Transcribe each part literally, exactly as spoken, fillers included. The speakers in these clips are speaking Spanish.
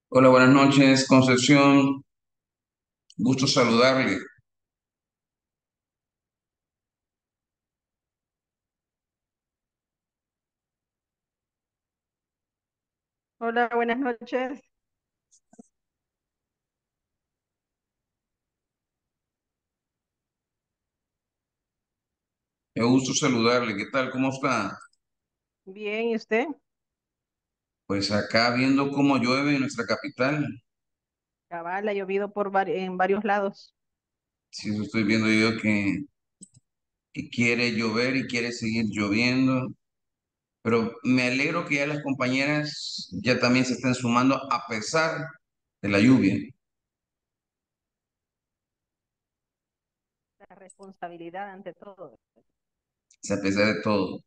Hola, buenas noches, Concepción. Gusto saludarle. Hola, buenas noches. Me gusto saludarle. ¿Qué tal? ¿Cómo está? Bien, ¿y usted? Pues acá viendo cómo llueve en nuestra capital. Cabal, ha llovido por vari- en varios lados. Sí, eso estoy viendo yo que, que quiere llover y quiere seguir lloviendo. Pero me alegro que ya las compañeras ya también se estén sumando a pesar de la lluvia, La responsabilidad ante todo. a pesar de todo.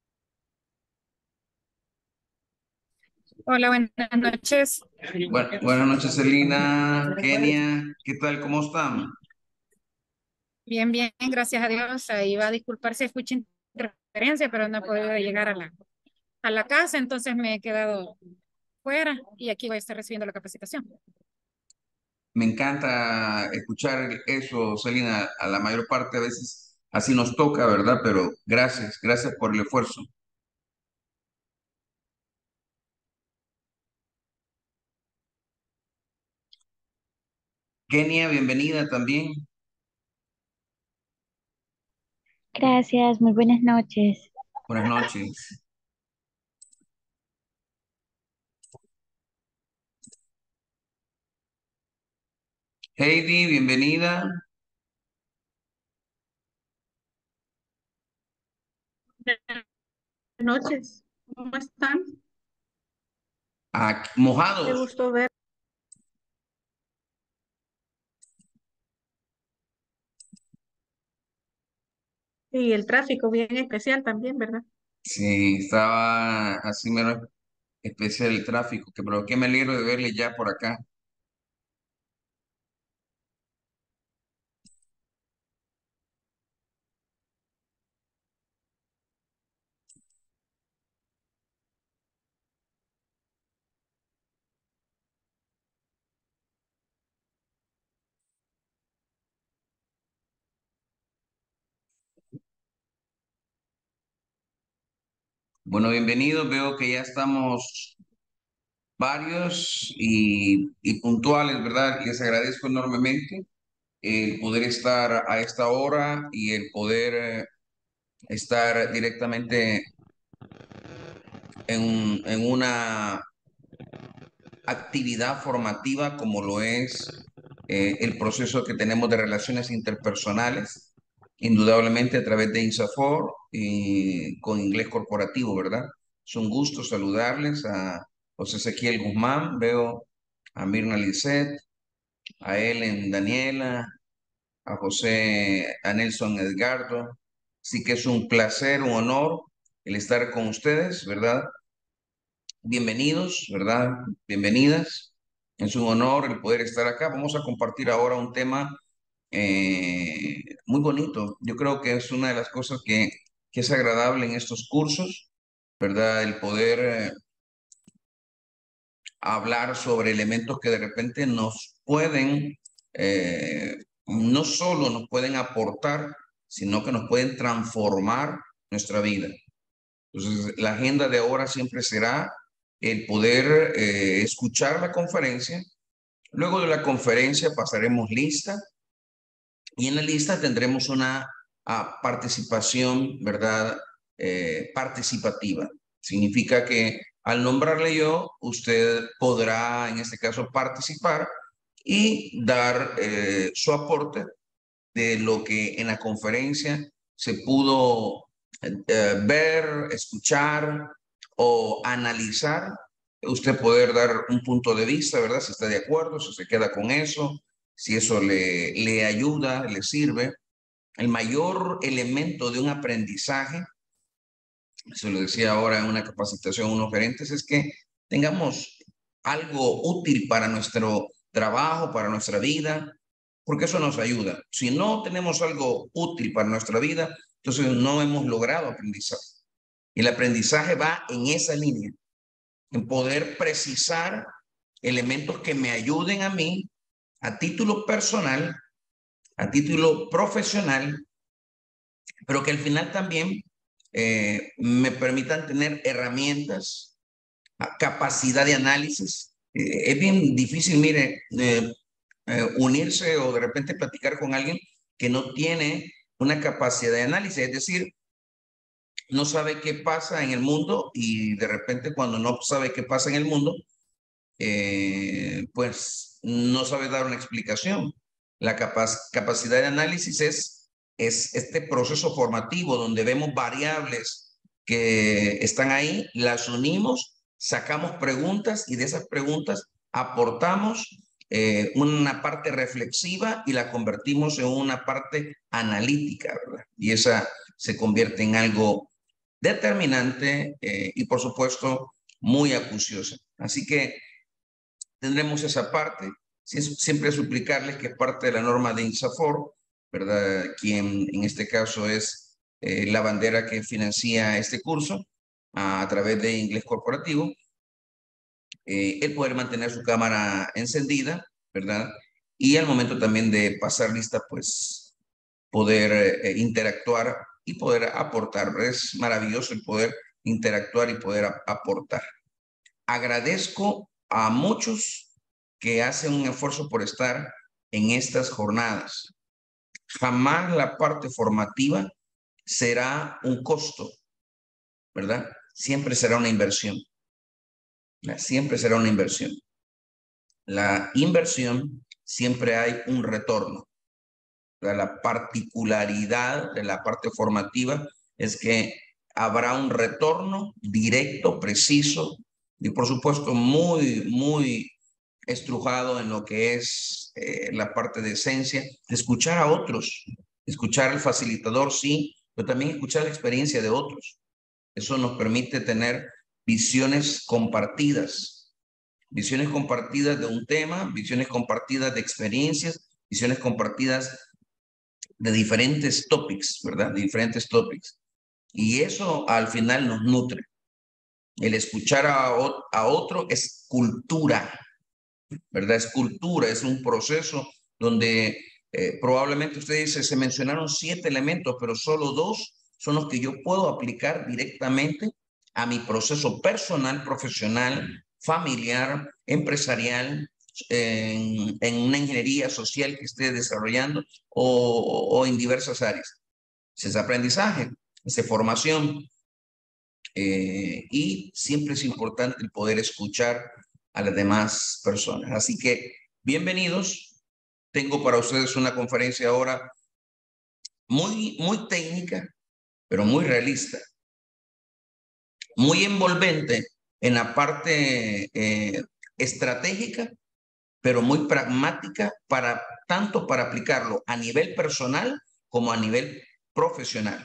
Hola, buenas noches. Bu- buenas noches, Celina, Kenia. ¿Qué tal? ¿Cómo están? Bien, bien, gracias a Dios. Ahí va a disculpar si escucha interferencia, pero no he podido llegar a la, a la casa, entonces me he quedado fuera y aquí voy a estar recibiendo la capacitación. Me encanta escuchar eso, Celina. A la mayor parte a veces así nos toca, ¿verdad? Pero gracias, gracias por el esfuerzo. Kenia, bienvenida también. Gracias, muy buenas noches. Buenas noches. Heidi, bienvenida. Buenas noches, ¿cómo están? Aquí- Qué mojados. gusto ver. Y el tráfico bien especial también, ¿verdad? Sí, estaba así mero especial el tráfico, que pero qué me alegro de verle ya por acá. Bueno, bienvenidos. Veo que ya estamos varios y, y puntuales, ¿verdad? Les agradezco enormemente el poder estar a esta hora y el poder eh, estar directamente en, en una actividad formativa como lo es eh, el proceso que tenemos de relaciones interpersonales, indudablemente a través de INSAFOR y con inglés corporativo, ¿verdad? Es un gusto saludarles a José Ezequiel Guzmán, veo a Mirna Lisset, a Ellen Daniela, a José, a Nelson Edgardo. Así que es un placer, un honor el estar con ustedes, ¿verdad? Bienvenidos, ¿verdad? Bienvenidas. Es un honor el poder estar acá. Vamos a compartir ahora un tema eh, muy bonito. Yo creo que es una de las cosas que, que es agradable en estos cursos, ¿verdad? El poder eh, hablar sobre elementos que de repente nos pueden, eh, no solo nos pueden aportar, sino que nos pueden transformar nuestra vida. Entonces, la agenda de ahora siempre será el poder eh, escuchar la conferencia. Luego de la conferencia pasaremos lista y en la lista tendremos una ah, participación, ¿verdad? Eh, participativa. Significa que al nombrarle yo, usted podrá, en este caso, participar y dar eh, su aporte de lo que en la conferencia se pudo eh, ver, escuchar o analizar. Usted poder dar un punto de vista, ¿verdad? Si está de acuerdo, si se queda con eso, si eso le, le ayuda, le sirve. El mayor elemento de un aprendizaje, se lo decía ahora en una capacitación a unos gerentes, es que tengamos algo útil para nuestro trabajo, para nuestra vida, porque eso nos ayuda. Si no tenemos algo útil para nuestra vida, entonces no hemos logrado aprendizaje. Y el aprendizaje va en esa línea, en poder precisar elementos que me ayuden a mí a título personal, a título profesional, pero que al final también eh, me permitan tener herramientas, capacidad de análisis. Eh, es bien difícil, mire, eh, eh, unirse o de repente platicar con alguien que no tiene una capacidad de análisis, es decir, no sabe qué pasa en el mundo y de repente cuando no sabe qué pasa en el mundo, eh, pues no sabe dar una explicación. La capac capacidad de análisis es, es este proceso formativo donde vemos variables que están ahí, las unimos, sacamos preguntas y de esas preguntas aportamos eh, una parte reflexiva y la convertimos en una parte analítica, ¿verdad? Y esa se convierte en algo determinante eh, y por supuesto muy acuciosa. Así que tendremos esa parte, siempre suplicarles que es parte de la norma de INSAFORP, ¿verdad? Quien en este caso es eh, la bandera que financia este curso a, a través de Inglés Corporativo, eh, el poder mantener su cámara encendida, ¿verdad? Y al momento también de pasar lista, pues poder eh, interactuar y poder aportar. Es maravilloso el poder interactuar y poder a, aportar. Agradezco a muchos que hacen un esfuerzo por estar en estas jornadas. Jamás la parte formativa será un costo, ¿verdad? Siempre será una inversión. Siempre será una inversión. La inversión siempre hay un retorno. La particularidad de la parte formativa es que habrá un retorno directo, preciso y por supuesto muy, muy estrujado en lo que es eh, la parte de esencia, de escuchar a otros, escuchar al facilitador, sí, pero también escuchar la experiencia de otros. Eso nos permite tener visiones compartidas, visiones compartidas de un tema, visiones compartidas de experiencias, visiones compartidas de diferentes topics, ¿verdad? De diferentes topics. Y eso al final nos nutre. El escuchar a, a otro es cultura, ¿verdad? Es cultura, es un proceso donde eh, probablemente usted dice, se mencionaron siete elementos, pero solo dos son los que yo puedo aplicar directamente a mi proceso personal, profesional, familiar, empresarial, en, en una ingeniería social que esté desarrollando o, o en diversas áreas. Es aprendizaje, es formación eh, y siempre es importante el poder escuchar a las demás personas. Así que bienvenidos. Tengo para ustedes una conferencia ahora muy, muy técnica, pero muy realista, muy envolvente en la parte eh, estratégica, pero muy pragmática para tanto para aplicarlo a nivel personal como a nivel profesional.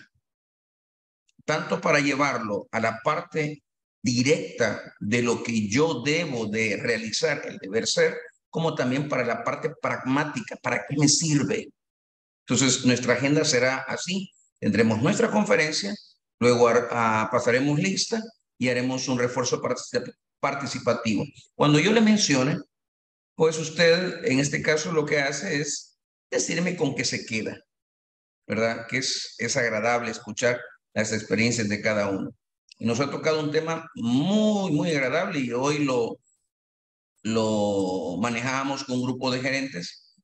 Tanto para llevarlo a la parte directa de lo que yo debo de realizar, el deber ser, como también para la parte pragmática, ¿para qué me sirve? Entonces, nuestra agenda será así. Tendremos nuestra conferencia, luego a, a, pasaremos lista y haremos un refuerzo participativo. Cuando yo le mencione, pues usted, en este caso, lo que hace es decirme con qué se queda, ¿verdad? Que es, es agradable escuchar las experiencias de cada uno. Y nos ha tocado un tema muy, muy agradable y hoy lo, lo manejamos con un grupo de gerentes.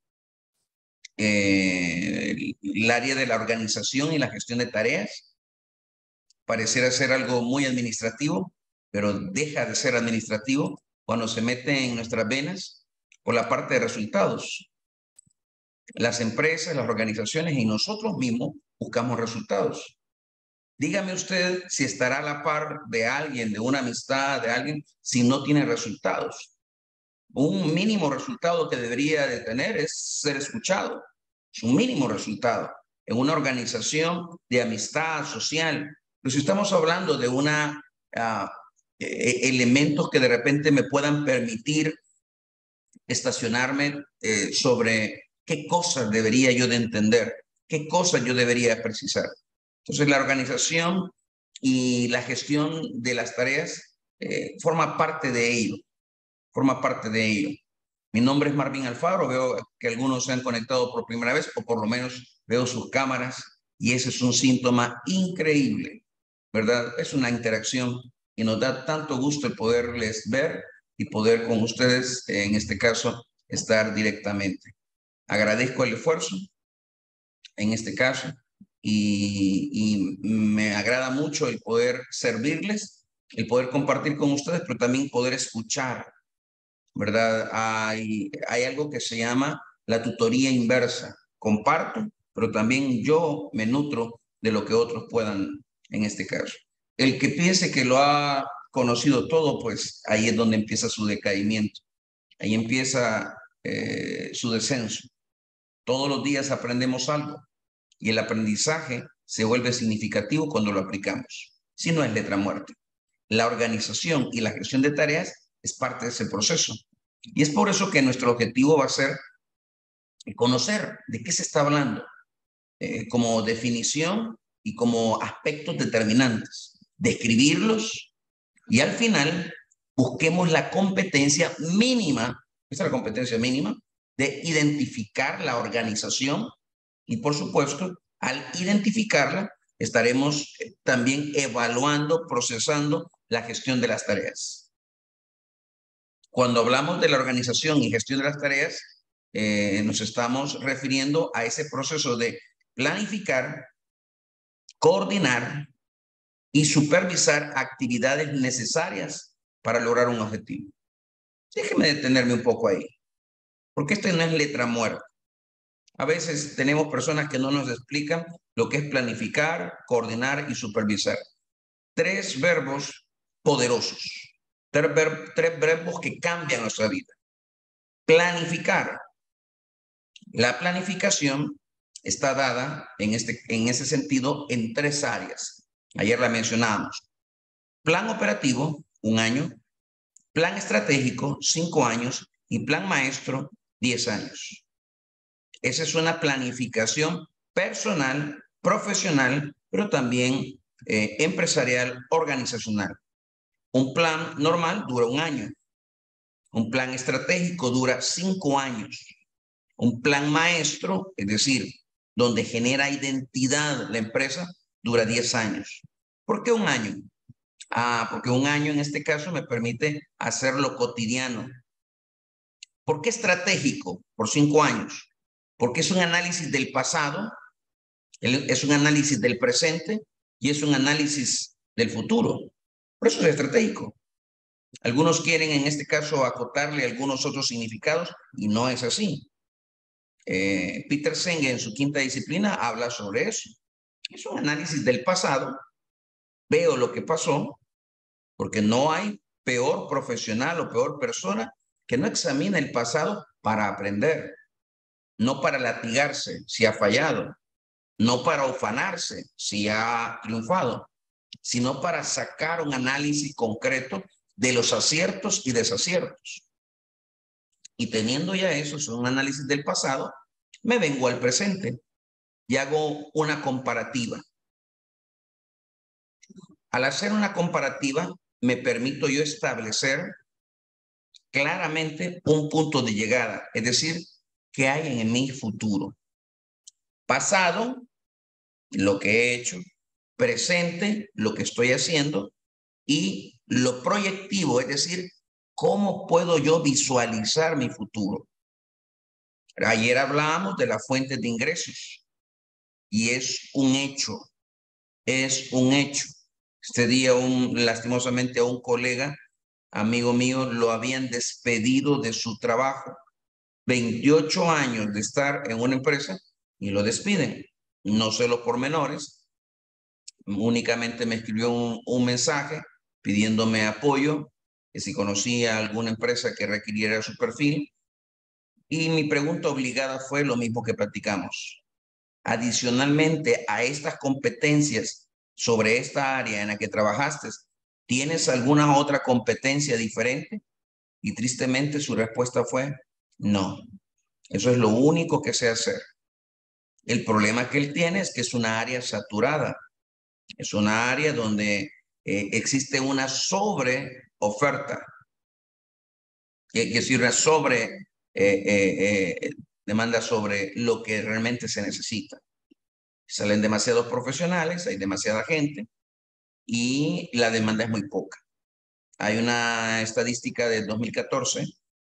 Eh, el, el área de la organización y la gestión de tareas pareciera ser algo muy administrativo, pero deja de ser administrativo cuando se mete en nuestras venas por la parte de resultados. Las empresas, las organizaciones y nosotros mismos buscamos resultados. Dígame usted si estará a la par de alguien, de una amistad, de alguien, si no tiene resultados. Un mínimo resultado que debería de tener es ser escuchado. Es un mínimo resultado en una organización de amistad social. Pero si estamos hablando de una, uh, eh, elementos que de repente me puedan permitir estacionarme eh, sobre qué cosas debería yo de entender, qué cosas yo debería precisar. Entonces, la organización y la gestión de las tareas eh, forma parte de ello, forma parte de ello. Mi nombre es Marvin Alfaro, veo que algunos se han conectado por primera vez, o por lo menos veo sus cámaras, y ese es un síntoma increíble, ¿verdad? Es una interacción y nos da tanto gusto el poderles ver y poder con ustedes, en este caso, estar directamente. Agradezco el esfuerzo, en este caso, y, y me agrada mucho el poder servirles, el poder compartir con ustedes, pero también poder escuchar, ¿verdad? Hay, hay algo que se llama la tutoría inversa. Comparto, pero también yo me nutro de lo que otros puedan, en este caso. El que piense que lo ha conocido todo, pues ahí es donde empieza su decaimiento. Ahí empieza eh, su descenso. Todos los días aprendemos algo y el aprendizaje se vuelve significativo cuando lo aplicamos. Si no es letra muerta. La organización y la gestión de tareas es parte de ese proceso. Y es por eso que nuestro objetivo va a ser conocer de qué se está hablando, eh, como definición y como aspectos determinantes, describirlos y al final busquemos la competencia mínima, esa es la competencia mínima, de identificar la organización y por supuesto, al identificarla, estaremos también evaluando, procesando la gestión de las tareas. Cuando hablamos de la organización y gestión de las tareas, eh, nos estamos refiriendo a ese proceso de planificar, coordinar y supervisar actividades necesarias para lograr un objetivo. Déjeme detenerme un poco ahí, porque esto no es letra muerta. A veces tenemos personas que no nos explican lo que es planificar, coordinar y supervisar. Tres verbos poderosos, tres, ver tres verbos que cambian nuestra vida. Planificar. La planificación está dada en, este, en ese sentido en tres áreas. Ayer la mencionábamos. Plan operativo, un año. Plan estratégico, cinco años. Y plan maestro, diez años. Esa es una planificación personal, profesional, pero también eh, empresarial, organizacional. Un plan normal dura un año. Un plan estratégico dura cinco años. Un plan maestro, es decir, donde genera identidad la empresa, dura diez años. ¿Por qué un año? Ah, porque un año en este caso me permite hacerlo cotidiano. ¿Por qué estratégico? Por cinco años. Porque es un análisis del pasado, es un análisis del presente y es un análisis del futuro. Por eso es estratégico. Algunos quieren en este caso acotarle algunos otros significados y no es así. Eh, Peter Senge en su quinta disciplina habla sobre eso. Es un análisis del pasado. Veo lo que pasó, porque no hay peor profesional o peor persona que no examina el pasado para aprender. No para latigarse si ha fallado, no para ufanarse si ha triunfado, sino para sacar un análisis concreto de los aciertos y desaciertos. Y teniendo ya eso, es un análisis del pasado, me vengo al presente y hago una comparativa. Al hacer una comparativa, me permito yo establecer claramente un punto de llegada, es decir, qué hay en mi futuro. Pasado, lo que he hecho, presente, lo que estoy haciendo, y lo proyectivo, es decir, cómo puedo yo visualizar mi futuro. Ayer hablábamos de las fuentes de ingresos y es un hecho, es un hecho. Este día, un, lastimosamente, a un colega, amigo mío, lo habían despedido de su trabajo. veintiocho años de estar en una empresa y lo despiden. No sé los pormenores. Únicamente me escribió un, un mensaje pidiéndome apoyo, que si conocía alguna empresa que requiriera su perfil. Y mi pregunta obligada fue lo mismo que platicamos. Adicionalmente a estas competencias sobre esta área en la que trabajaste, ¿tienes alguna otra competencia diferente? Y tristemente su respuesta fue no. Eso es lo único que sé hacer. El problema que él tiene es que es una área saturada. Es una área donde eh, existe una sobreoferta. que, que sirva sobre, eh, eh, eh, demanda sobre lo que realmente se necesita. Salen demasiados profesionales, hay demasiada gente y la demanda es muy poca. Hay una estadística de dos mil catorce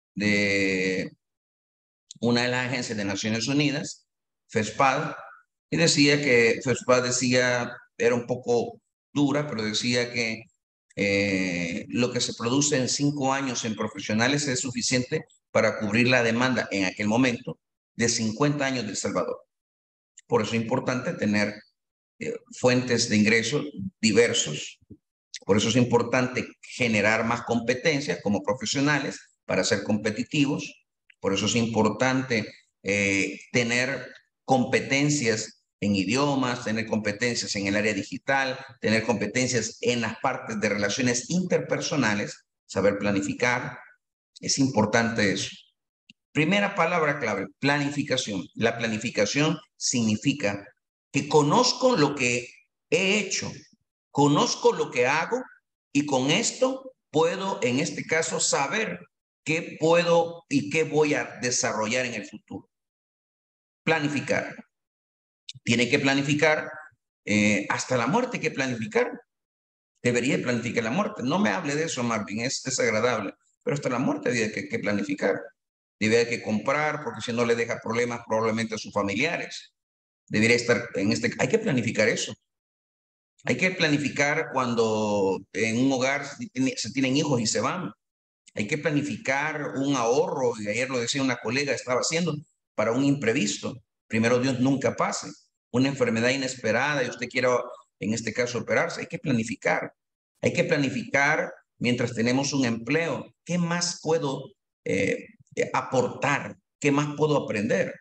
de una de las agencias de Naciones Unidas, FESPAD, y decía que FESPAD decía, era un poco dura, pero decía que eh, lo que se produce en cinco años en profesionales es suficiente para cubrir la demanda en aquel momento de cincuenta años de El Salvador. Por eso es importante tener eh, fuentes de ingresos diversos. Por eso es importante generar más competencias como profesionales para ser competitivos. Por eso es importante eh, tener competencias en idiomas, tener competencias en el área digital, tener competencias en las partes de relaciones interpersonales, saber planificar. Es importante eso. Primera palabra clave, planificación. La planificación significa que conozco lo que he hecho, conozco lo que hago y con esto puedo, en este caso, saber qué puedo y qué voy a desarrollar en el futuro. Planificar. Tiene que planificar eh, hasta la muerte, hay que planificar. Debería planificar la muerte. No me hable de eso, Marvin, es desagradable, pero hasta la muerte había que, que planificar. Debería que comprar, porque si no le deja problemas probablemente a sus familiares. Debería estar en este... Hay que planificar eso. Hay que planificar cuando en un hogar se tienen hijos y se van. Hay que planificar un ahorro, y ayer lo decía una colega, estaba haciendo, para un imprevisto. Primero Dios nunca pase. Una enfermedad inesperada y usted quiera, en este caso, operarse. Hay que planificar. Hay que planificar mientras tenemos un empleo. ¿Qué más puedo eh, aportar? ¿Qué más puedo aprender?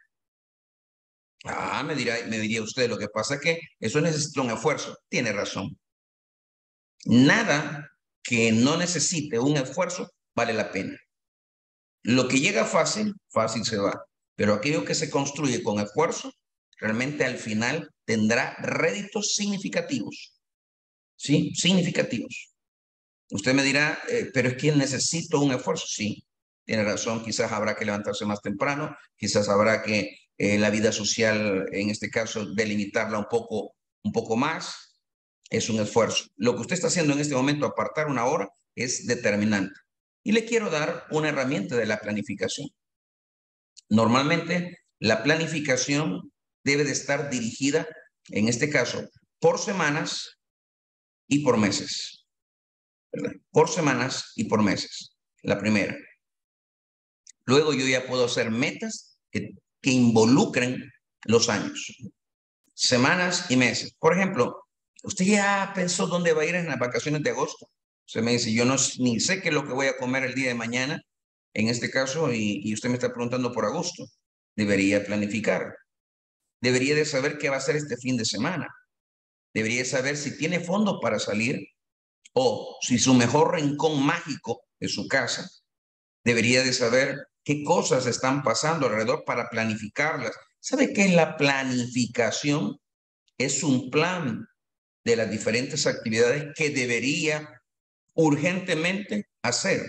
Ah, me, dirá, me diría usted, lo que pasa es que eso necesita un esfuerzo. Tiene razón. Nada que no necesite un esfuerzo vale la pena. Lo que llega fácil, fácil se va. Pero aquello que se construye con esfuerzo, realmente al final tendrá réditos significativos. ¿Sí? Significativos. Usted me dirá, eh, pero es que necesito un esfuerzo. Sí, tiene razón. Quizás habrá que levantarse más temprano. Quizás habrá que eh, la vida social, en este caso, delimitarla un poco, un poco más. Es un esfuerzo. Lo que usted está haciendo en este momento, apartar una hora, es determinante. Y le quiero dar una herramienta de la planificación. Normalmente, la planificación debe de estar dirigida, en este caso, por semanas y por meses. ¿Verdad? Por semanas y por meses. La primera. Luego yo ya puedo hacer metas que, que involucren los años. Semanas y meses. Por ejemplo, usted ya pensó dónde va a ir en las vacaciones de agosto. Usted me dice, yo no ni sé qué es lo que voy a comer el día de mañana, en este caso, y, y usted me está preguntando por agosto. Debería planificar. Debería de saber qué va a hacer este fin de semana. Debería saber si tiene fondos para salir o si su mejor rincón mágico es su casa. Debería de saber qué cosas están pasando alrededor para planificarlas. ¿Sabe qué es la planificación? Es un plan de las diferentes actividades que debería urgentemente hacer.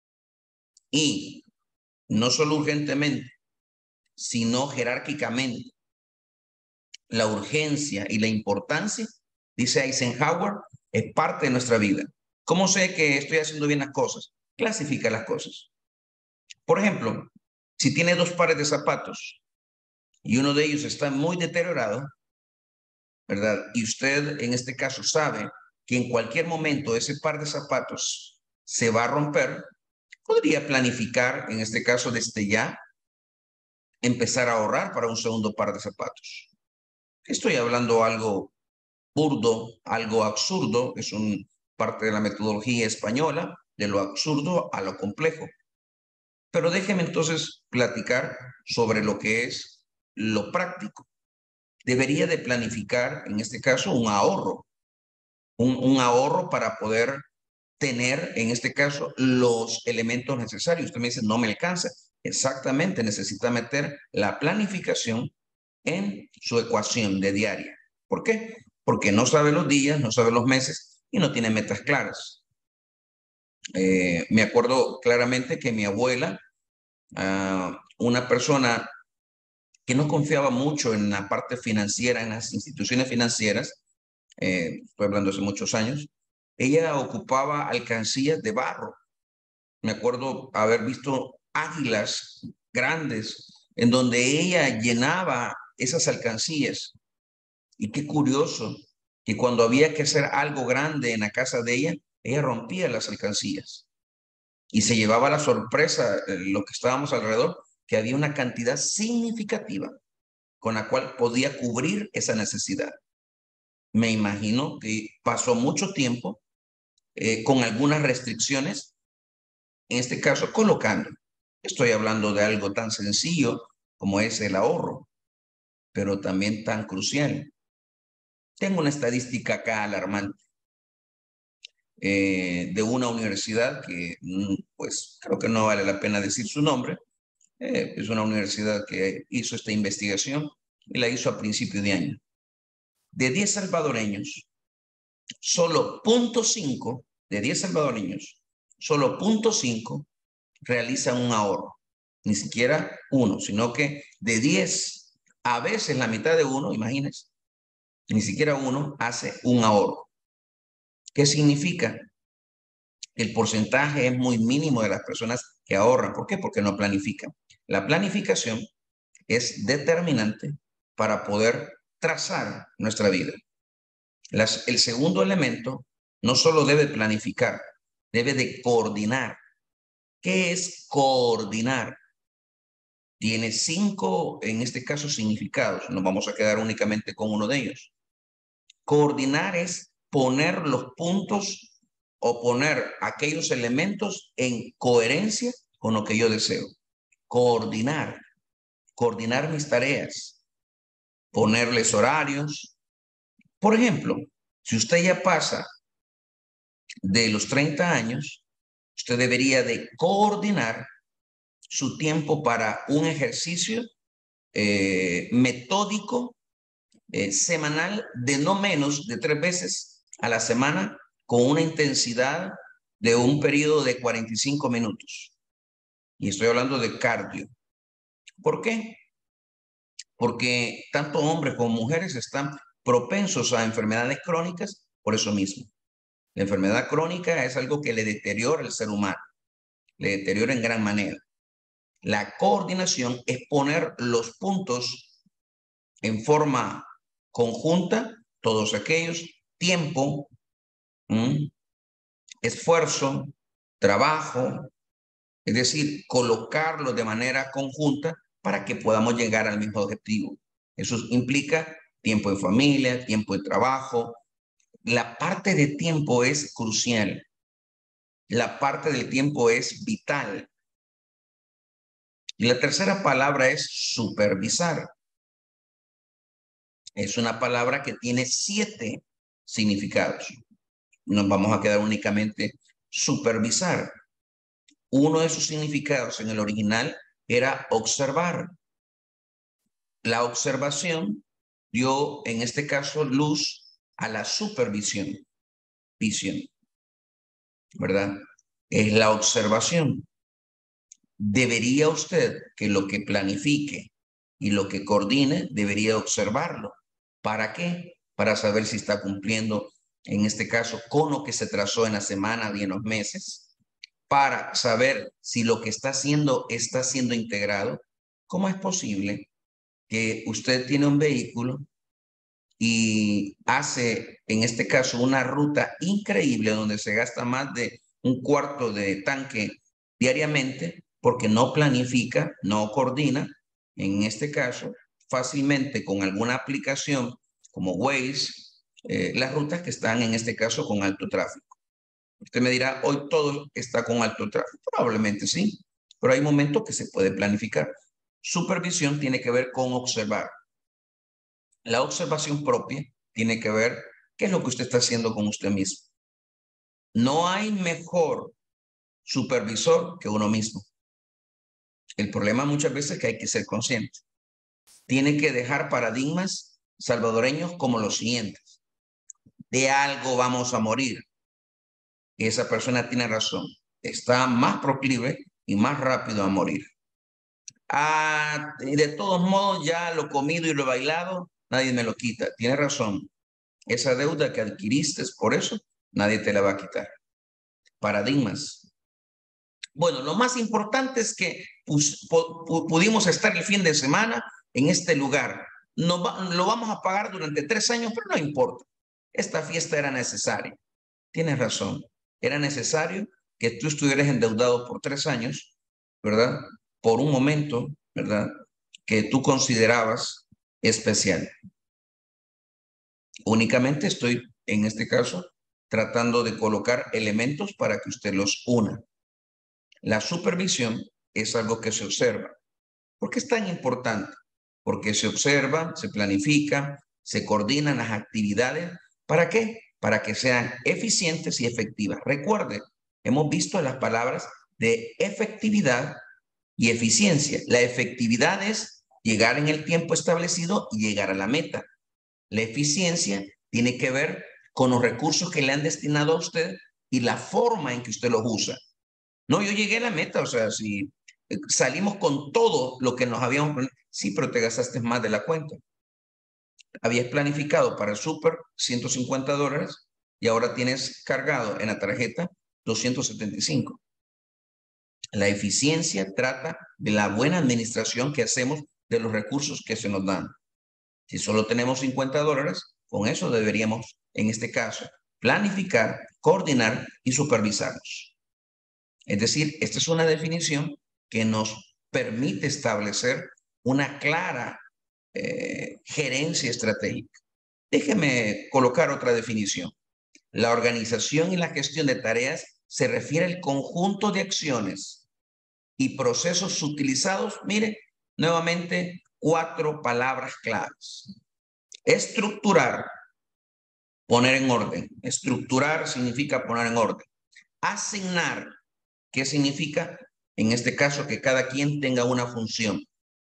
Y no solo urgentemente, sino jerárquicamente. La urgencia y la importancia, dice Eisenhower, es parte de nuestra vida. ¿Cómo sé que estoy haciendo bien las cosas? Clasifica las cosas. Por ejemplo, si tiene dos pares de zapatos y uno de ellos está muy deteriorado, ¿verdad? Y usted en este caso sabe que en cualquier momento ese par de zapatos se va a romper, podría planificar, en este caso desde ya, empezar a ahorrar para un segundo par de zapatos. Estoy hablando algo burdo, algo absurdo, es un parte de la metodología española, de lo absurdo a lo complejo. Pero déjeme entonces platicar sobre lo que es lo práctico. Debería de planificar, en este caso, un ahorro. Un, un ahorro para poder tener, en este caso, los elementos necesarios. Usted me dice, no me alcanza. Exactamente, necesita meter la planificación en su ecuación de diaria. ¿Por qué? Porque no sabe los días, no sabe los meses y no tiene metas claras. Eh, me acuerdo claramente que mi abuela, uh, una persona que no confiaba mucho en la parte financiera, en las instituciones financieras, eh, estoy hablando hace muchos años, ella ocupaba alcancías de barro. Me acuerdo haber visto águilas grandes en donde ella llenaba esas alcancías. Y qué curioso que cuando había que hacer algo grande en la casa de ella, ella rompía las alcancías y se llevaba la sorpresa, eh, lo que estábamos alrededor, que había una cantidad significativa con la cual podía cubrir esa necesidad. Me imagino que pasó mucho tiempo eh, con algunas restricciones, en este caso colocando. Estoy hablando de algo tan sencillo como es el ahorro, pero también tan crucial. Tengo una estadística acá alarmante eh, de una universidad que, mm, pues, creo que no vale la pena decir su nombre. Eh, es una universidad que hizo esta investigación y la hizo a principio de año. De diez salvadoreños, solo punto cinco de diez salvadoreños, solo punto cinco realizan un ahorro. Ni siquiera uno, sino que de diez, a veces la mitad de uno, imagínense, ni siquiera uno hace un ahorro. ¿Qué significa? El porcentaje es muy mínimo de las personas que ahorran. ¿Por qué? Porque no planifican. La planificación es determinante para poder trazar nuestra vida. Las, el segundo elemento no solo debe planificar, debe de coordinar. ¿Qué es coordinar? Tiene cinco, en este caso, significados. Nos vamos a quedar únicamente con uno de ellos. Coordinar es poner los puntos o poner aquellos elementos en coherencia con lo que yo deseo. Coordinar, coordinar mis tareas, ponerles horarios. Por ejemplo, si usted ya pasa de los treinta años, usted debería de coordinar su tiempo para un ejercicio eh, metódico eh, semanal de no menos de tres veces a la semana con una intensidad de un periodo de cuarenta y cinco minutos. Y estoy hablando de cardio. ¿Por qué? Porque tanto hombres como mujeres están propensos a enfermedades crónicas por eso mismo. La enfermedad crónica es algo que le deteriora al ser humano, le deteriora en gran manera. La coordinación es poner los puntos en forma conjunta, todos aquellos, tiempo, ¿m? esfuerzo, trabajo, es decir, colocarlo de manera conjunta para que podamos llegar al mismo objetivo. Eso implica tiempo en familia, tiempo de trabajo. La parte de tiempo es crucial. La parte del tiempo es vital. Y la tercera palabra es supervisar. Es una palabra que tiene siete significados. Nos vamos a quedar únicamente supervisar. Uno de sus significados en el original era observar. La observación dio, en este caso, luz a la supervisión. Visión, ¿verdad? Es la observación. Debería usted que lo que planifique y lo que coordine, debería observarlo. ¿Para qué? Para saber si está cumpliendo, en este caso, con lo que se trazó en la semana y en los meses, para saber si lo que está haciendo está siendo integrado. ¿Cómo es posible que usted tiene un vehículo y hace, en este caso, una ruta increíble donde se gasta más de un cuarto de tanque diariamente porque no planifica, no coordina, en este caso, fácilmente con alguna aplicación como Waze, eh, las rutas que están, en este caso, con alto tráfico? Usted me dirá, hoy todo está con alto tráfico. Probablemente sí, pero hay momentos que se puede planificar. Supervisión tiene que ver con observar. La observación propia tiene que ver qué es lo que usted está haciendo con usted mismo. No hay mejor supervisor que uno mismo. El problema muchas veces es que hay que ser consciente. Tiene que dejar paradigmas salvadoreños como los siguientes. De algo vamos a morir. esa persona tiene razón. Está más proclive y más rápido a morir. Ah, y de todos modos, ya lo comido y lo bailado, nadie me lo quita. Tiene razón. Esa deuda que adquiriste, por eso, nadie te la va a quitar. Paradigmas. Bueno, lo más importante es que pus, pu, pu, pudimos estar el fin de semana en este lugar. No va, lo vamos a pagar durante tres años, pero no importa. Esta fiesta era necesaria. Tienes razón. Era necesario que tú estuvieras endeudado por tres años, ¿verdad? Por un momento, ¿verdad? Que tú considerabas especial. Únicamente estoy, en este caso, tratando de colocar elementos para que usted los una. La supervisión es algo que se observa. ¿Por qué es tan importante? Porque se observa, se planifica, se coordinan las actividades. ¿Para qué? Para que sean eficientes y efectivas. Recuerde, hemos visto las palabras de efectividad y eficiencia. La efectividad es llegar en el tiempo establecido y llegar a la meta. La eficiencia tiene que ver con los recursos que le han destinado a usted y la forma en que usted los usa. No, yo llegué a la meta, o sea, si salimos con todo lo que nos habíamos... Sí, pero te gastaste más de la cuenta. Habías planificado para el súper ciento cincuenta dólares y ahora tienes cargado en la tarjeta doscientos setenta y cinco. La eficiencia trata de la buena administración que hacemos de los recursos que se nos dan. Si solo tenemos cincuenta dólares, con eso deberíamos, en este caso, planificar, coordinar y supervisarnos. Es decir, esta es una definición que nos permite establecer una clara eh, gerencia estratégica. Déjeme colocar otra definición. La organización y la gestión de tareas se refiere al conjunto de acciones y procesos utilizados. Mire, nuevamente, cuatro palabras claves. Estructurar, poner en orden. Estructurar significa poner en orden. Asignar, ¿qué significa? En este caso, que cada quien tenga una función.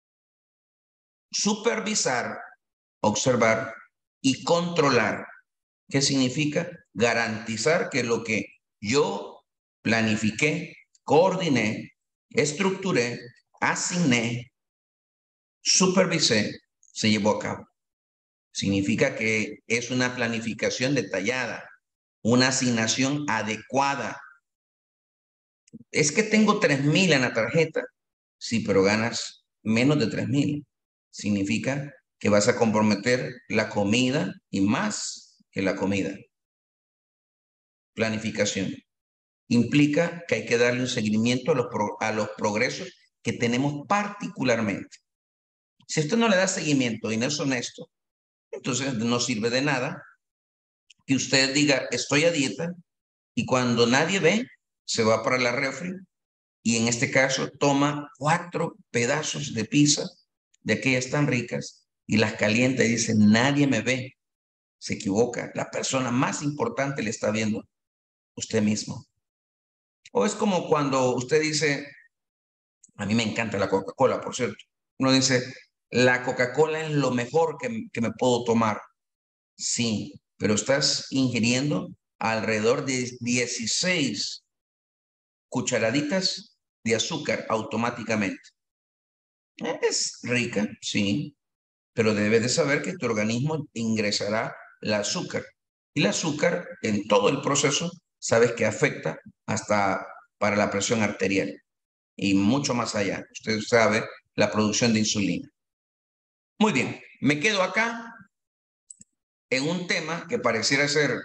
Supervisar, observar y controlar. ¿Qué significa? Garantizar que lo que yo planifiqué, coordiné, estructuré, asigné, supervisé, se llevó a cabo. Significa que es una planificación detallada, una asignación adecuada. Es que tengo tres mil en la tarjeta. Sí, pero ganas menos de tres mil. Significa que vas a comprometer la comida y más que la comida. Planificación. Implica que hay que darle un seguimiento a los, pro, a los progresos que tenemos particularmente. Si usted no le da seguimiento y no es honesto, entonces no sirve de nada que usted diga, estoy a dieta, y cuando nadie ve, se va para la refri y en este caso toma cuatro pedazos de pizza de aquellas tan ricas y las calienta y dice, nadie me ve. Se equivoca. La persona más importante le está viendo usted mismo. O es como cuando usted dice, a mí me encanta la Coca-Cola, por cierto. Uno dice, la Coca-Cola es lo mejor que, que me puedo tomar. Sí, pero estás ingiriendo alrededor de dieciséis cucharaditas de azúcar automáticamente. Es rica, sí, pero debes de saber que tu organismo ingresará el azúcar. Y el azúcar en todo el proceso, sabes que afecta hasta para la presión arterial y mucho más allá. Usted sabe la producción de insulina. Muy bien, me quedo acá en un tema que pareciera ser,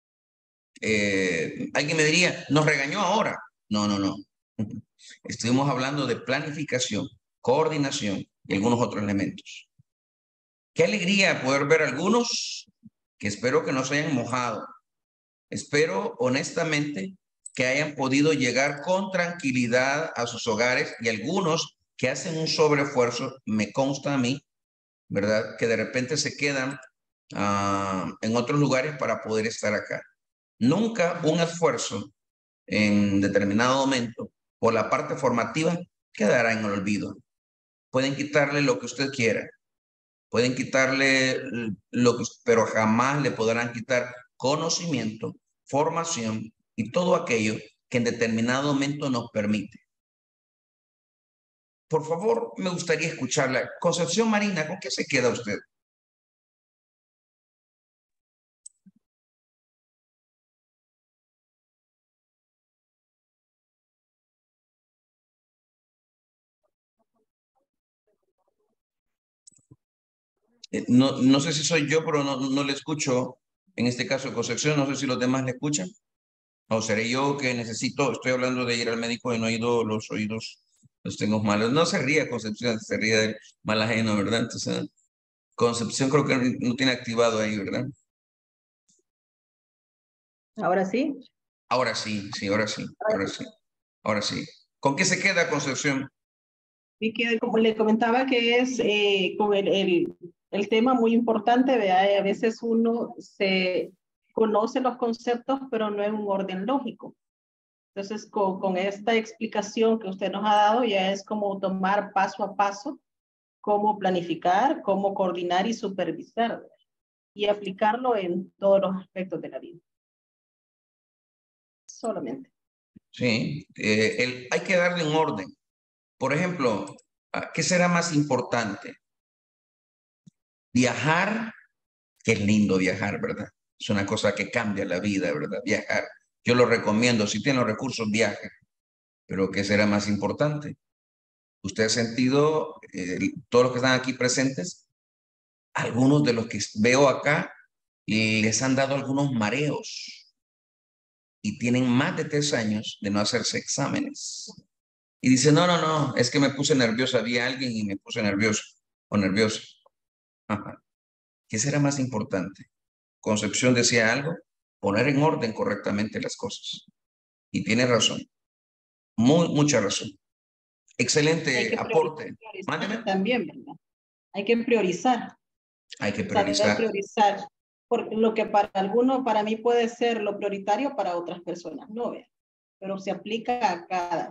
eh, alguien me diría, nos regañó ahora. No, no, no. Estuvimos hablando de planificación, coordinación y algunos otros elementos. Qué alegría poder ver algunos que espero que no se hayan mojado. Espero honestamente que hayan podido llegar con tranquilidad a sus hogares y algunos que hacen un sobreesfuerzo, me consta a mí, ¿verdad? Que de repente se quedan uh, en otros lugares para poder estar acá. Nunca un esfuerzo en determinado momento por la parte formativa quedará en el olvido. Pueden quitarle lo que usted quiera, pueden quitarle lo que, pero jamás le podrán quitar conocimiento, formación y todo aquello que en determinado momento nos permite. Por favor, me gustaría escucharla. Concepción Marina, ¿con qué se queda usted? Eh, no, no sé si soy yo, pero no, no le escucho. En este caso, Concepción, no sé si los demás le escuchan. O seré yo que necesito, estoy hablando de ir al médico y no he ido, los oídos los tengo malos. No se ría, Concepción, se ríe del mal ajeno, ¿verdad? Entonces, Concepción creo que no tiene activado ahí, ¿verdad? Ahora sí. Ahora sí, sí, ahora sí, ahora sí, ahora sí. ¿Con qué se queda, Concepción? Y que como le comentaba que es eh, con el, el, el tema muy importante, ¿vea? A veces uno se conoce los conceptos, pero no en un orden lógico. Entonces, con, con esta explicación que usted nos ha dado, ya es como tomar paso a paso cómo planificar, cómo coordinar y supervisar, ¿verdad? Y aplicarlo en todos los aspectos de la vida. Solamente. Sí, eh, el, hay que darle un orden. Por ejemplo, ¿qué será más importante? Viajar, que es lindo viajar, ¿verdad? Es una cosa que cambia la vida, ¿verdad? Viajar. Yo lo recomiendo, si tiene los recursos, viaje. Pero ¿qué será más importante? Usted ha sentido, eh, todos los que están aquí presentes, algunos de los que veo acá, les han dado algunos mareos y tienen más de tres años de no hacerse exámenes. Y dice, no, no, no, es que me puse nervioso, había alguien y me puse nervioso o nervioso. Ajá. ¿Qué será más importante? Concepción decía algo, poner en orden correctamente las cosas. Y tiene razón, muy, mucha razón. Hay Excelente que aporte. priorizar Mándeme. también, ¿verdad? Hay que priorizar, Hay que saber priorizar. priorizar, porque lo que para algunos, para mí puede ser lo prioritario, para otras personas no, ¿verdad? Pero se aplica a cada.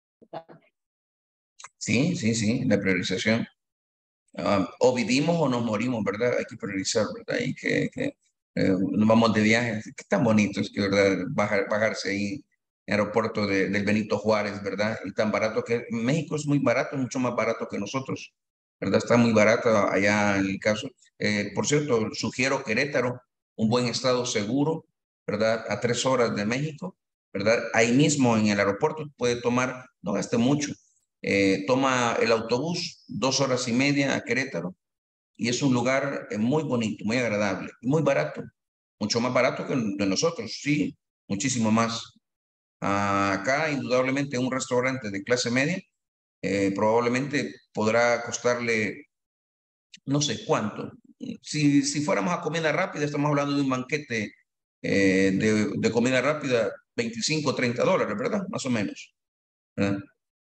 Sí, sí, sí, la priorización. Uh, o vivimos o nos morimos, ¿verdad? Hay que priorizar, ¿verdad? Y que, que eh, nos vamos de viaje. Qué tan bonito es que, ¿verdad? Bajar, bajarse ahí en el aeropuerto de, del Benito Juárez, ¿verdad? Y tan barato que México es muy barato, mucho más barato que nosotros, ¿verdad? Está muy barato allá en el caso. Eh, por cierto, sugiero Querétaro, un buen estado seguro, ¿verdad? A tres horas de México, ¿verdad? Ahí mismo en el aeropuerto puede tomar, no gaste mucho, eh, toma el autobús dos horas y media a Querétaro y es un lugar eh, muy bonito, muy agradable, muy barato, mucho más barato que de nosotros, sí, muchísimo más. Ah, acá, indudablemente, un restaurante de clase media eh, probablemente podrá costarle no sé cuánto. Si, si fuéramos a comida rápida, estamos hablando de un banquete eh, de, de comida rápida, veinticinco, treinta dólares, ¿verdad? Más o menos. ¿Verdad?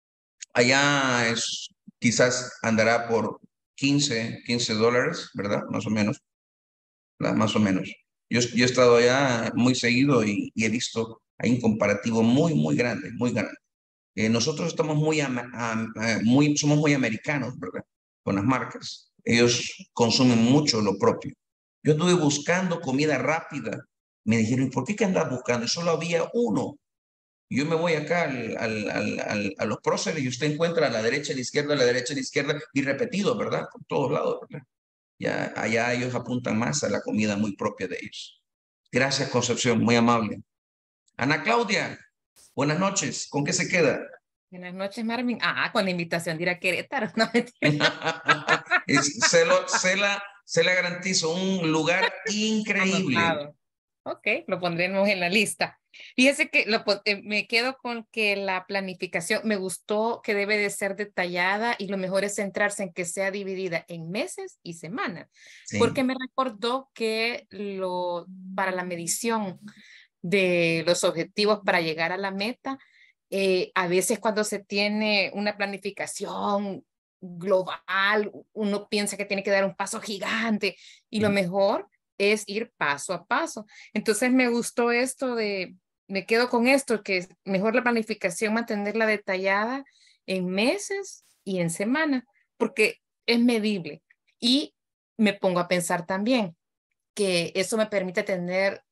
Allá es, quizás andará por quince, quince dólares, ¿verdad? Más o menos, ¿verdad? Más o menos. Yo, yo he estado allá muy seguido y, y he visto, hay un comparativo muy, muy grande, muy grande. Eh, nosotros estamos muy, ama- am- eh, muy, somos muy americanos, ¿verdad? Con las marcas. Ellos consumen mucho lo propio. Yo estuve buscando comida rápida. Me dijeron, ¿por qué que andas buscando? Y solo había uno. Yo me voy acá al, al, al, al, a los próceres y usted encuentra a la derecha, a la izquierda, a la derecha, a la izquierda y repetido, ¿verdad? Por todos lados, ¿verdad? Ya, allá ellos apuntan más a la comida muy propia de ellos. Gracias, Concepción, muy amable. Ana Claudia, buenas noches. ¿Con qué se queda? Buenas noches, Marvin. Ah, con la invitación de ir a Querétaro. No, mentira. Es, se, lo, se, la, se la garantizo, un lugar increíble. Anotado. Ok, lo pondremos en la lista. Fíjese que lo, eh, me quedo con que la planificación me gustó, que debe de ser detallada y lo mejor es centrarse en que sea dividida en meses y semanas, Sí, porque me recordó que lo, para la medición de los objetivos para llegar a la meta, eh, a veces cuando se tiene una planificación global, uno piensa que tiene que dar un paso gigante y lo mejor es ir paso a paso. Entonces me gustó esto de, me quedo con esto, que es mejor la planificación, mantenerla detallada en meses y en semanas, porque es medible. Y me pongo a pensar también que eso me permite tener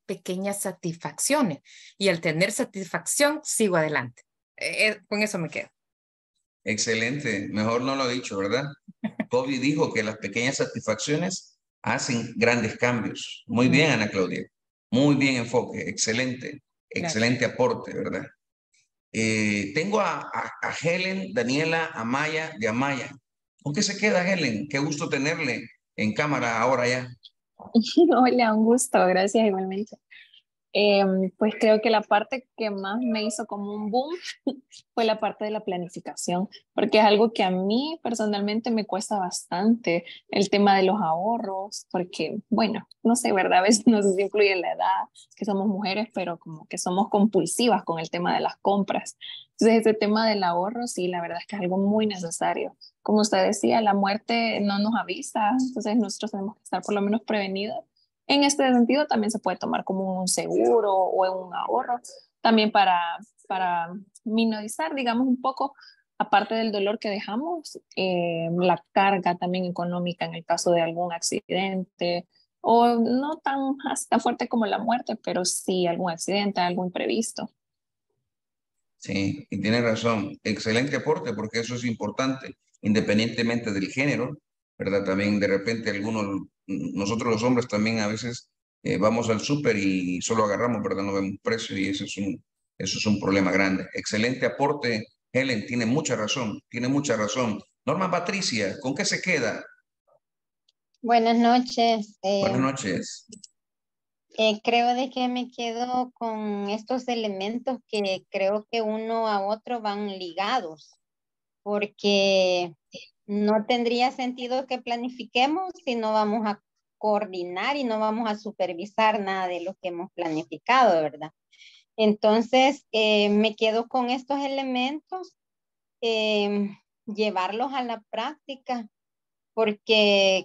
pequeñas satisfacciones y al tener satisfacción sigo adelante. Eh, con eso me quedo. Excelente, mejor no lo he dicho, ¿verdad? Kobe dijo que las pequeñas satisfacciones hacen grandes cambios. Muy Mm. bien, Ana Claudia. Muy bien enfoque, excelente, excelente aporte, ¿verdad? Eh, tengo a, a, a Helen, Daniela, Amaya, de Amaya. ¿Con qué se queda Helen? Qué gusto tenerle en cámara ahora ya. Hola, un gusto, gracias igualmente. Eh, pues creo que la parte que más me hizo como un boom fue la parte de la planificación, porque es algo que a mí personalmente me cuesta bastante, el tema de los ahorros, porque, bueno, no sé, ¿verdad? A veces no sé si influye la edad, que somos mujeres, pero como que somos compulsivas con el tema de las compras. Entonces, ese tema del ahorro, sí, la verdad es que es algo muy necesario. Como usted decía, la muerte no nos avisa, entonces nosotros tenemos que estar por lo menos prevenidos. En este sentido, también se puede tomar como un seguro o un ahorro, también para, para minorizar, digamos, un poco, aparte del dolor que dejamos, eh, la carga también económica en el caso de algún accidente, o no tan hasta fuerte como la muerte, pero sí algún accidente, algo imprevisto. Sí, y tiene razón. Excelente aporte, porque eso es importante, independientemente del género, ¿verdad? También de repente algunos, nosotros los hombres también a veces eh, vamos al súper y solo agarramos, ¿verdad? No vemos precio y eso es un, eso es un problema grande. Excelente aporte, Helen, tiene mucha razón, tiene mucha razón. Norma Patricia, ¿con qué se queda? Buenas noches. Buenas Eh, noches. eh, creo de que me quedo con estos elementos que creo que uno a otro van ligados, porque no tendría sentido que planifiquemos si no vamos a coordinar y no vamos a supervisar nada de lo que hemos planificado, ¿verdad? Entonces, eh, me quedo con estos elementos, eh, llevarlos a la práctica, porque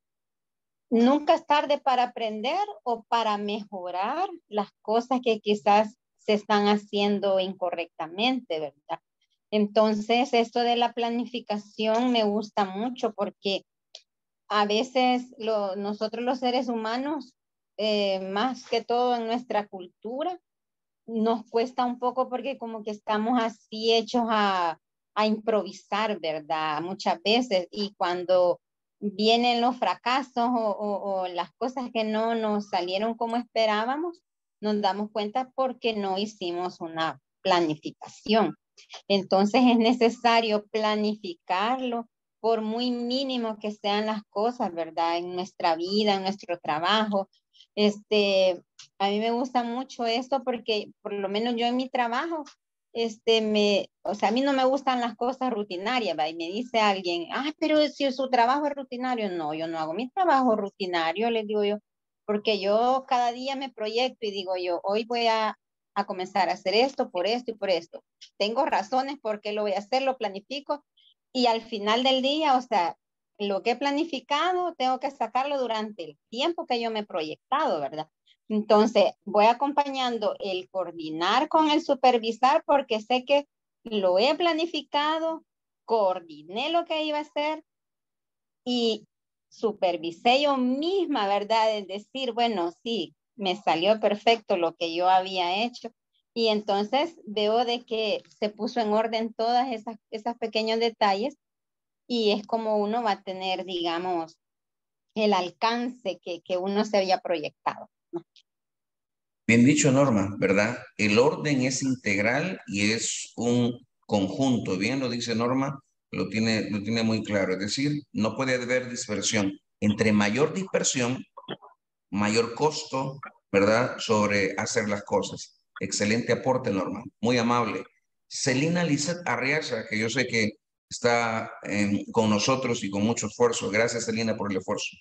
nunca es tarde para aprender o para mejorar las cosas que quizás se están haciendo incorrectamente, ¿verdad? Entonces, esto de la planificación me gusta mucho porque a veces lo, nosotros los seres humanos, eh, más que todo en nuestra cultura, nos cuesta un poco porque como que estamos así hechos a, a improvisar, ¿verdad? Muchas veces. Y cuando vienen los fracasos o, o, o las cosas que no nos salieron como esperábamos, nos damos cuenta porque no hicimos una planificación. Entonces es necesario planificarlo por muy mínimo que sean las cosas, ¿verdad? En nuestra vida, en nuestro trabajo. Este, a mí me gusta mucho esto porque por lo menos yo en mi trabajo, este, me, o sea, a mí no me gustan las cosas rutinarias, ¿va? Y me dice alguien, ah, pero si su trabajo es rutinario, no, yo no hago mi trabajo rutinario, le digo yo, porque yo cada día me proyecto y digo yo, hoy voy a, a comenzar a hacer esto, por esto y por esto. Tengo razones por qué lo voy a hacer, lo planifico y al final del día, o sea, lo que he planificado, tengo que sacarlo durante el tiempo que yo me he proyectado, ¿verdad? Entonces, voy acompañando el coordinar con el supervisar porque sé que lo he planificado, coordiné lo que iba a hacer y supervisé yo misma, ¿verdad? Es decir, bueno, sí, me salió perfecto lo que yo había hecho. Y entonces veo de que se puso en orden todas esas, esos pequeños detalles y es como uno va a tener, digamos, el alcance que, que uno se había proyectado, ¿no? Bien dicho, Norma, ¿verdad? El orden es integral y es un conjunto. Bien lo dice Norma, lo tiene, lo tiene muy claro. Es decir, no puede haber dispersión. Entre mayor dispersión, mayor costo, ¿verdad? Sobre hacer las cosas. Excelente aporte, Norma. Muy amable. Celina Lizeth Arriaza, que yo sé que está eh, con nosotros y con mucho esfuerzo. Gracias, Celina, por el esfuerzo.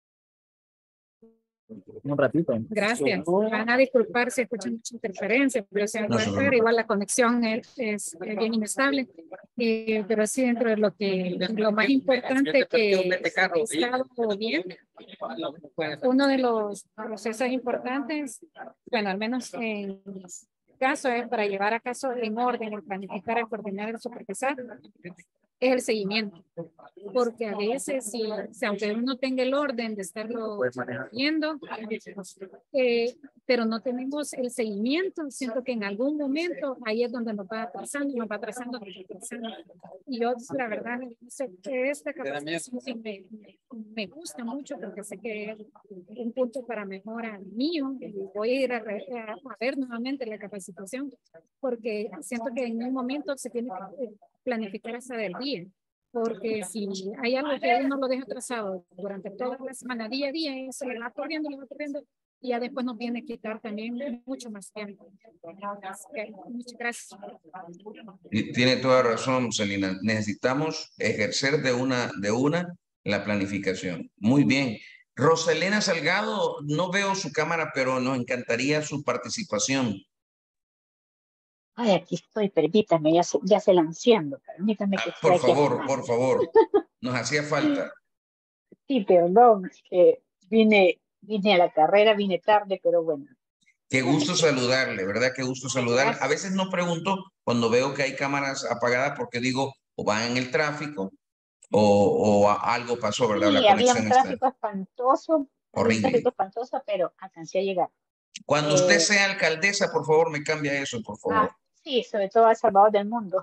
Un ratito. Gracias. Van a disculpar si escuchan mucha interferencia, pero se No se puede ver, preocupe. igual la conexión es, es bien inestable, eh, pero sí dentro de lo que lo más importante que está bien, uno de los procesos importantes, bueno, al menos en mi caso es para llevar a caso en orden, el planificar, el coordinar, el supervisar, es el seguimiento. Porque a veces, si, si aunque uno tenga el orden de estarlo viendo, eh, pero no tenemos el seguimiento, siento que en algún momento ahí es donde nos va atrasando, nos va atrasando, nos va atrasando. Y yo, la verdad, sé que esta capacitación sí me, me, me gusta mucho porque sé que es un punto para mejora mío. Y voy a ir a, a, a ver nuevamente la capacitación porque siento que en un momento se tiene que planificar hasta del día. Porque si hay algo que uno lo deja atrasado durante toda la semana, día a día, eso le va corriendo, le va corriendo, y ya después nos viene a quitar también mucho más tiempo. Okay, muchas gracias. Y tiene toda razón, Celina. Necesitamos ejercer de una, de una la planificación. Muy bien. Roselena Salgado, no veo su cámara, pero nos encantaría su participación. Ay, aquí estoy, permítame, ya se, ya se la enciendo, permítame que Ah, esté por aquí favor, afinando. por favor, nos hacía falta. Sí, perdón, es que vine, vine a la carrera, vine tarde, pero bueno. Qué gusto saludarle, ¿verdad? Qué gusto saludarle. A veces no pregunto cuando veo que hay cámaras apagadas porque digo, o van en el tráfico o, o algo pasó, ¿verdad? Sí, La había conexión un está tráfico espantoso, había un tráfico horrible. espantoso, pero alcancé a llegar. Cuando usted Eh, sea alcaldesa, por favor, me cambia eso, por favor. ah, sí, sobre todo a Salvador del Mundo.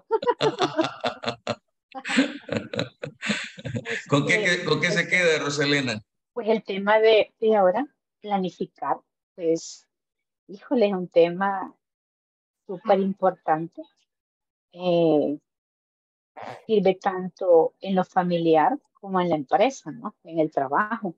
¿Con qué, Este, con qué se queda, Roselena? pues el tema de, de ahora, planificar, pues, híjole, es un tema súper importante. Eh, sirve tanto en lo familiar como en la empresa, ¿no? En el trabajo.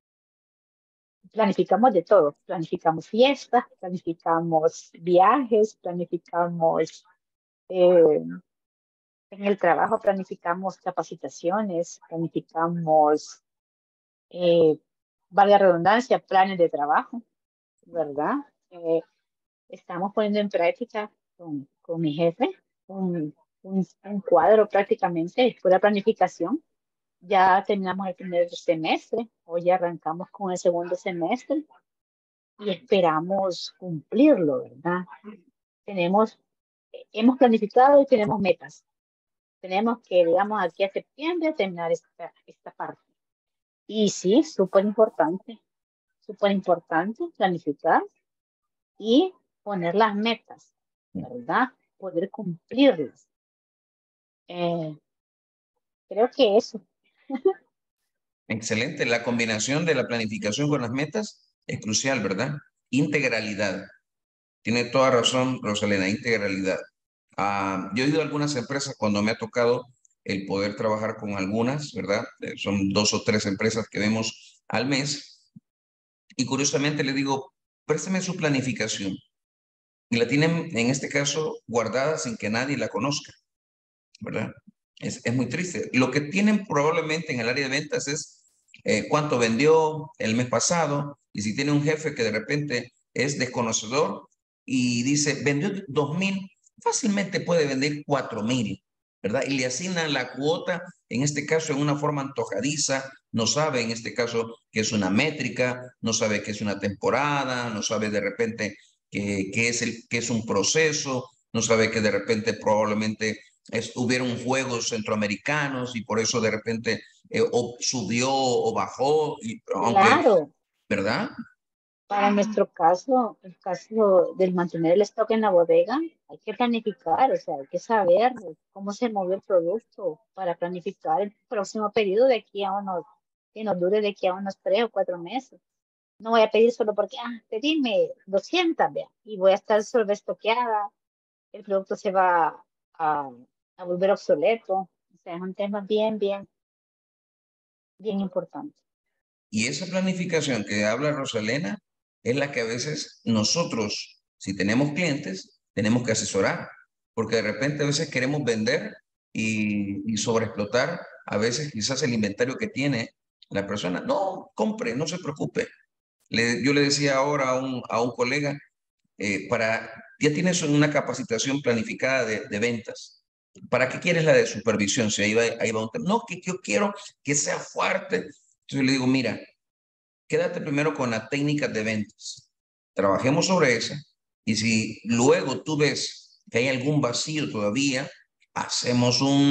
Planificamos de todo, planificamos fiestas, planificamos viajes, planificamos eh, en el trabajo, planificamos capacitaciones, planificamos, eh, valga la redundancia, planes de trabajo, ¿verdad? Eh, estamos poniendo en práctica con, con mi jefe un, un, un cuadro prácticamente de pura planificación. Ya terminamos el primer semestre, hoy arrancamos con el segundo semestre y esperamos cumplirlo, ¿verdad? Tenemos, hemos planificado y tenemos metas. Tenemos que, digamos, aquí a septiembre terminar esta, esta parte. Y sí, súper importante, súper importante planificar y poner las metas, ¿verdad? Poder cumplirlas. Eh, creo que eso. Excelente. La combinación de la planificación con las metas es crucial, ¿verdad? Integralidad. Tiene toda razón, Rosalena, integralidad. Ah, yo he ido a algunas empresas cuando me ha tocado el poder trabajar con algunas, ¿verdad? Eh, son dos o tres empresas que vemos al mes. Y curiosamente le digo, présteme su planificación. Y la tienen, en este caso, guardada sin que nadie la conozca, ¿verdad? Es, es muy triste. Lo que tienen probablemente en el área de ventas es eh, cuánto vendió el mes pasado, y si tiene un jefe que de repente es desconocedor y dice, vendió dos mil, fácilmente puede vender cuatro mil, ¿verdad? Y le asignan la cuota, en este caso en una forma antojadiza, no sabe en este caso que es una métrica, no sabe que es una temporada, no sabe de repente que, que, es, el, que es un proceso, no sabe que de repente probablemente es, hubieron juegos centroamericanos y por eso de repente eh, o subió o bajó, y, aunque, Claro. ¿verdad? Para nuestro caso, el caso del mantener el stock en la bodega, hay que planificar, o sea, hay que saber cómo se movió el producto para planificar el próximo pedido de aquí a unos, que nos dure de aquí a unos tres o cuatro meses. No voy a pedir solo porque, ah, pedime doscientas, vea, y voy a estar sobreestoqueada, el producto se va a, a volver obsoleto. O sea, es un tema bien, bien, bien importante. Y esa planificación que habla Rosalena es la que a veces nosotros, si tenemos clientes, tenemos que asesorar, porque de repente a veces queremos vender y, y sobreexplotar a veces quizás el inventario que tiene la persona. No, compre, no se preocupe. Le, yo le decía ahora a un, a un colega, eh, para, ya tienes una capacitación planificada de, de ventas. ¿Para qué quieres la de supervisión? Si ahí va, ahí va un tema. No, que yo quiero que sea fuerte. Entonces le digo, mira, quédate primero con la técnica de ventas. Trabajemos sobre esa. Y si luego tú ves que hay algún vacío todavía, hacemos un,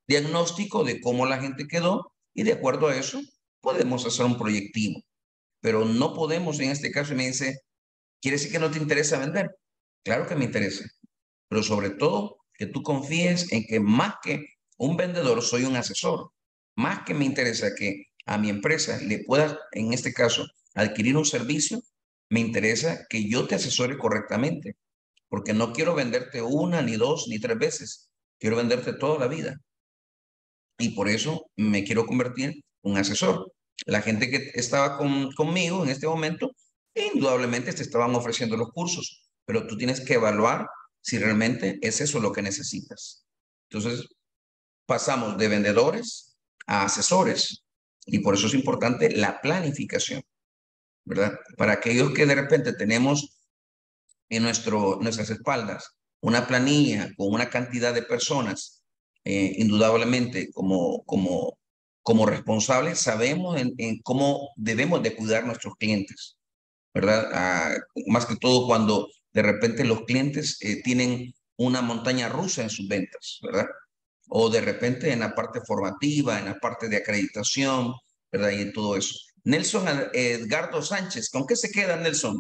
diagnóstico de cómo la gente quedó y de acuerdo a eso podemos hacer un proyectivo. Pero no podemos, en este caso, y me dice, ¿quiere decir que no te interesa vender? Claro que me interesa, pero sobre todo que tú confíes en que más que un vendedor soy un asesor. Más que me interesa que a mi empresa le pueda, en este caso, adquirir un servicio, me interesa que yo te asesore correctamente, porque no quiero venderte una, ni dos, ni tres veces. Quiero venderte toda la vida. Y por eso me quiero convertir en un asesor. La gente que estaba con, conmigo en este momento, indudablemente te estaban ofreciendo los cursos, pero tú tienes que evaluar si realmente es eso lo que necesitas. Entonces, pasamos de vendedores a asesores y por eso es importante la planificación, ¿verdad? Para aquellos que de repente tenemos en nuestro, nuestras espaldas una planilla con una cantidad de personas, eh, indudablemente como, como, como responsables, sabemos en, en cómo debemos de cuidar a nuestros clientes, ¿verdad? Ah, más que todo cuando de repente los clientes eh, tienen una montaña rusa en sus ventas, ¿verdad? O de repente en la parte formativa, en la parte de acreditación, ¿verdad? Y en todo eso. Nelson Edgardo Sánchez, ¿con qué se queda Nelson?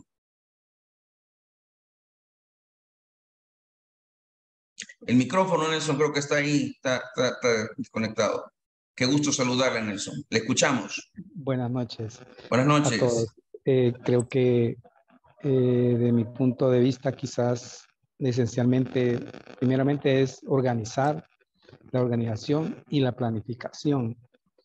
El micrófono, Nelson, creo que está ahí, está, está, está desconectado. Qué gusto saludarle, Nelson. Le escuchamos. Buenas noches. Buenas noches. A todos. Eh, creo que eh, de mi punto de vista, quizás esencialmente, primeramente es organizar la organización y la planificación,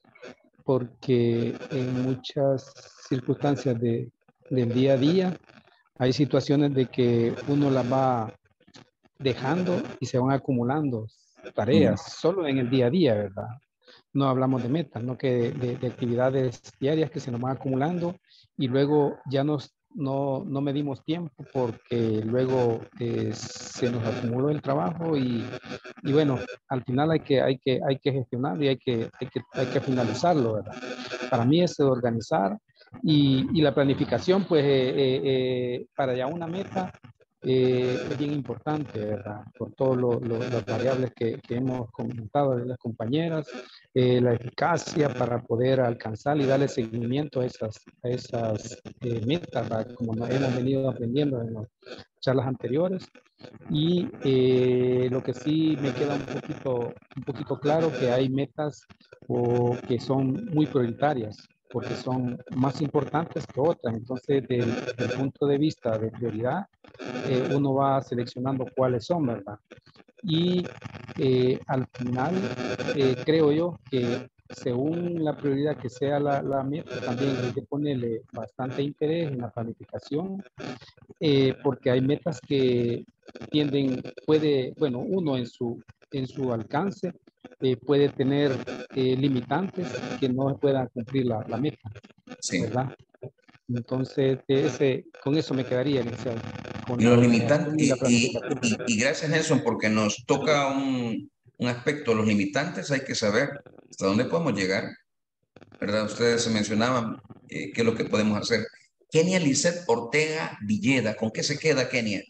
porque en muchas circunstancias de, del día a día hay situaciones de que uno las va dejando y se van acumulando tareas solo en el día a día, ¿verdad? No hablamos de metas, no que de, de actividades diarias que se nos van acumulando y luego ya nos, no, no medimos tiempo porque luego eh, se nos acumuló el trabajo y, y bueno, al final hay que, hay que, hay que gestionarlo y hay que, hay que, hay que finalizarlo, ¿verdad? Para mí es organizar y, y la planificación, pues eh, eh, eh, para ya una meta eh, es bien importante, ¿verdad? Por todas lo, lo, las variables que, que hemos comentado de las compañeras, eh, la eficacia para poder alcanzar y darle seguimiento a esas, a esas eh, metas, ¿verdad? Como nos hemos venido aprendiendo en las charlas anteriores. Y eh, lo que sí me queda un poquito, un poquito claro que hay metas o que son muy prioritarias porque son más importantes que otras. Entonces, del, del punto de vista de prioridad, eh, uno va seleccionando cuáles son, ¿verdad? Y eh, al final, eh, creo yo que según la prioridad que sea la, la meta, también hay que ponerle bastante interés en la planificación, eh, porque hay metas que tienden, puede, bueno, uno en su, en su alcance, eh, puede tener eh, limitantes que no puedan cumplir la, la meta, sí. ¿verdad? Entonces, ese, con eso me quedaría, licenciado. Y los limitantes, y, y, y, y gracias Nelson, porque nos toca un, un aspecto, los limitantes hay que saber hasta dónde podemos llegar, ¿verdad? Ustedes mencionaban eh, qué es lo que podemos hacer. Kenia Lisset Ortega Villeda, ¿con qué se queda Kenia?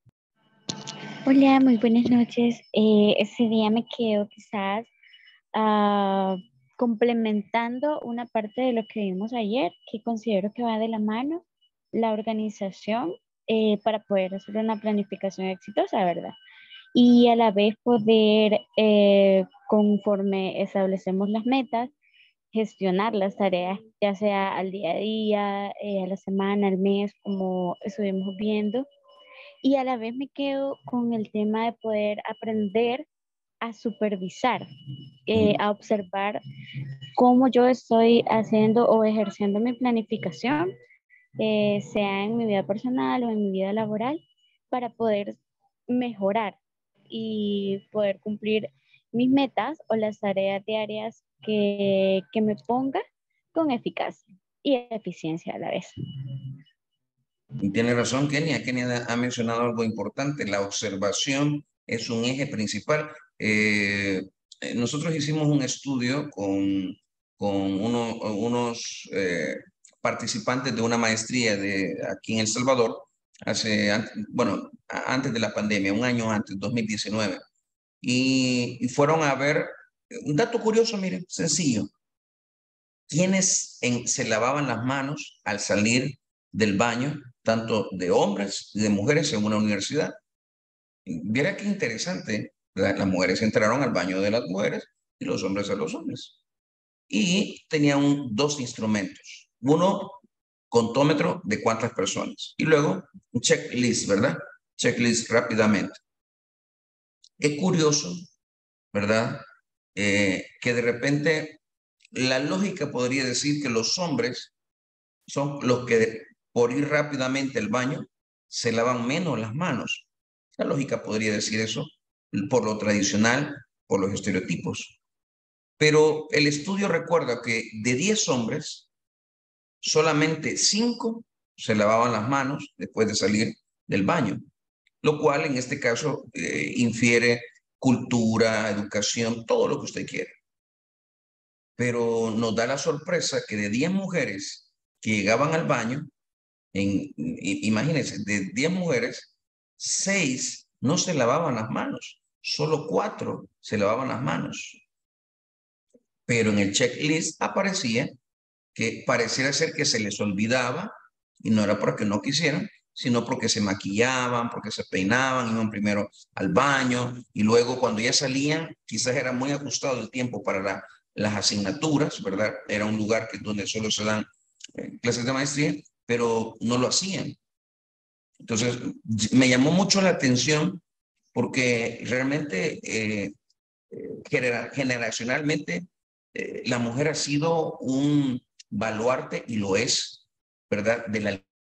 Hola, muy buenas noches. Eh, ese día me quedo quizás uh, complementando una parte de lo que vimos ayer, que considero que va de la mano, la organización eh, para poder hacer una planificación exitosa, ¿verdad? Y a la vez poder, eh, conforme establecemos las metas, gestionar las tareas, ya sea al día a día, eh, a la semana, al mes, como estuvimos viendo. Y a la vez me quedo con el tema de poder aprender a supervisar, eh, a observar cómo yo estoy haciendo o ejerciendo mi planificación, eh, sea en mi vida personal o en mi vida laboral, para poder mejorar y poder cumplir mis metas o las tareas diarias que, que me ponga con eficacia y eficiencia a la vez. Tiene razón Kenia. Kenia ha mencionado algo importante. La observación es un eje principal. Eh, nosotros hicimos un estudio con, con uno, unos eh, participantes de una maestría de aquí en El Salvador, hace, bueno, antes de la pandemia, un año antes, dos mil diecinueve. Y, y fueron a ver Un dato curioso, miren, sencillo. ¿Quiénes en, se lavaban las manos al salir del baño, tanto de hombres y de mujeres en una universidad? Viera qué interesante, ¿verdad? Las mujeres entraron al baño de las mujeres y los hombres a los hombres. Y tenían un, dos instrumentos. Uno, contómetro de cuántas personas. Y luego, un checklist, ¿verdad? Checklist rápidamente. Es curioso, ¿verdad? Eh, que de repente la lógica podría decir que los hombres son los que por ir rápidamente al baño se lavan menos las manos. La lógica podría decir eso por lo tradicional, por los estereotipos. Pero el estudio recuerda que de diez hombres, solamente cinco se lavaban las manos después de salir del baño, lo cual en este caso eh, infiere cultura, educación, todo lo que usted quiera. Pero nos da la sorpresa que de diez mujeres que llegaban al baño, en, imagínense, de diez mujeres, seis no se lavaban las manos, solo cuatro se lavaban las manos. Pero en el checklist aparecía que pareciera ser que se les olvidaba, y no era porque no quisieran, sino porque se maquillaban, porque se peinaban, iban primero al baño, y luego cuando ya salían, quizás era muy ajustado el tiempo para la, las asignaturas, ¿verdad? Era un lugar que, donde solo se dan eh, clases de maestría, pero no lo hacían. Entonces, me llamó mucho la atención porque realmente, eh, genera, generacionalmente, eh, la mujer ha sido un baluarte, y lo es, ¿verdad?, de la